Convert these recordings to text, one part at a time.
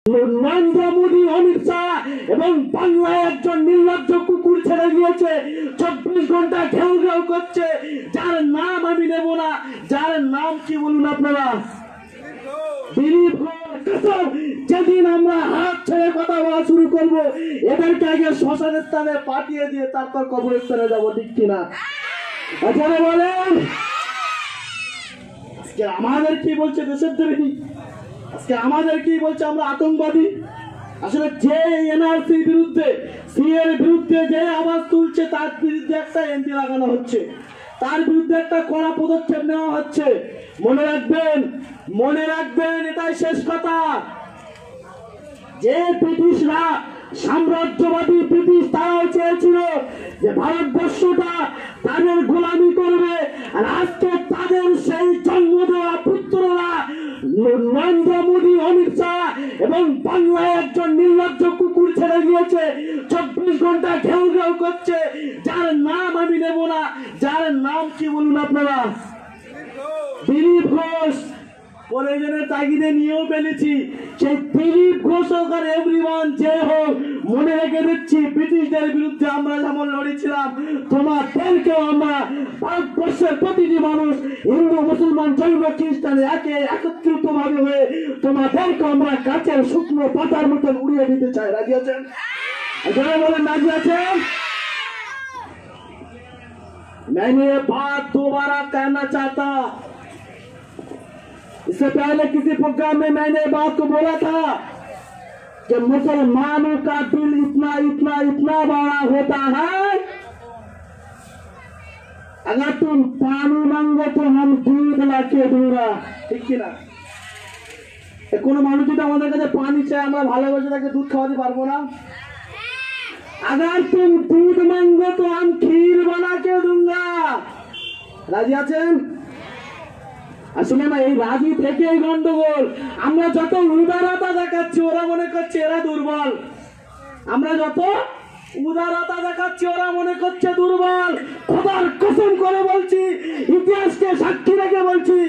নরেন্দ্র মোদী, অমিত শাহ এবং বাংলায় একজন নির্লজ্জ কুকুর ছেড়ে দিয়েছে, 24 ঘন্টা ঘেউ ঘেউ করছে, যার নাম আমি নেব না। যার নাম কি বলুন আপনারা? দিলীপ ঘোষ। যেদিন আমরা হাত ছেড়ে কথা বলা শুরু করবো, এদেরকে আগে শ্মশান স্থানে পাঠিয়ে দিয়ে তারপর কবরস্থানে যাবো, ঠিক কিনা? আপনারা বলেন আজকে আমাদের কি বলছে দেশের বিরোধী? আজকে আমাদের কি বলছে আমরা আতঙ্কবাদী? আসলে যে এনআরসির বিরুদ্ধে, সিএর বিরুদ্ধে যে আওয়াজ তুলছে, তার বিরুদ্ধে একটা এনটি লাগানো হচ্ছে, তার বিরুদ্ধে একটা কড়া পদক্ষেপ নেওয়া হচ্ছে। মনে রাখবেন, এটাই শেষ কথা। যে ব্রিটিশরা, সাম্রাজ্যবাদী ব্রিটিশ, তারাও চেয়েছিল যে ভারতবর্ষটা তাদের গোলামি করবে, আর আজকে তাদের সেই জন্ম দেওয়া পুত্ররা নরেন্দ্র মোদী, অমিত শাহ এবং বাংলায় একজন নির্লজ্জ কুকুর ছেড়ে দিয়েছে, 24 ঘন্টা ঘেউ ঘেউ করছে, যার নাম আমি নেব না। যার নাম কি বলুন আপনারা? দিলীপ ঘোষ। প্রয়োজনের তাগিদে নিয়েও ফেলেছি। সেই দিলীপ ঘোষ হোক আর এভরিওয়ান যে হোক, মনে রেখে দিচ্ছি, ব্রিটিশদের বিরুদ্ধে আমরা যেমন লড়েছিলাম, তোমাদেরকেও আমরা, ভারতবর্ষের প্রতিটি মানুষ, হিন্দু, মুসলমান, জৈন, খ্রিস্টান, একত্রিত ভাবে হয়ে তোমাদেরকে আমরা গাছের শুকনো পাতার মতন উড়িয়ে দিতে চাই। রাজি আছেন? যারা বলেন রাজি আছেন? मैंने ये बात दोबारा कहना चाहता, इससे पहले किसी प्रोग्राम में मैंने बात को बोला था कि मुसलमानों का दिल इतना इतना इतना बड़ा होता है, अगर तुम पानी मांगो तो हम दूध लाके दूंगा, ठीक কি না? কোনো মানুষ যদি আমাদের কাছে পানি চায়, আমরা ভালোবাসে তাকে দুধ খাওয়াতে পারবো না? अगर तुम दूध मांगो तो हम खीर बना के दूंगा। রাজি আছেন? আসলে না, এই রাজি থেকে এই গন্ডগোল। আমরা যত উদারতা দেখাচ্ছি, ওরা মনে করছে এরা দুর্বল। আমরা যত উদারতা দেখাচ্ছি, ওরা মনে করছে দুর্বল। খোদার কসম করে বলছি, ইতিহাসকে সাক্ষী রেখে বলছি,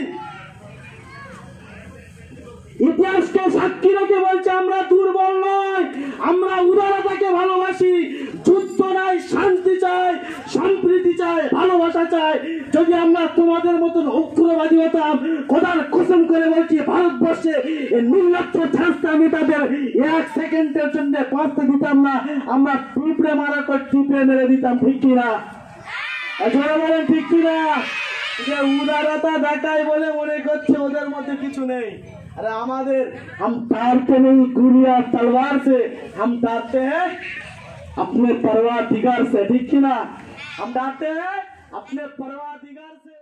ইতিহাসকে সাক্ষী রেখে বলছে, আমরা দুর্বল নয়, আমরা উদারতাকে ভালোবাসি। যুদ্ধ নাই, শান্তি চাই, সম্প্রীতি চাই, ভালোবাসা চাই। যদি আমরা তোমাদের মতন উগ্রবাদী হতাম, খোদার কসম করে বলছি, ভারতবর্ষে নির্লজ্জ ঝাঁসটা নেতাদের 1 সেকেন্ডের জন্য বাঁচতে দিতাম না, আমরা টিপড়ে মারা করে টিপড়ে মেরে দিতাম, ঠিক কিনা? যারা বলেন ঠিক কিনা? যে উদারতা দেখায় বলে মনে করছে ওদের মধ্যে কিছু নেই। अरे हमारे, हम डरते नहीं गुलिया तलवार से, हम डरते हैं अपने परवादिगार से, ठीक है ना? हम डरते हैं अपने परवादिगार से।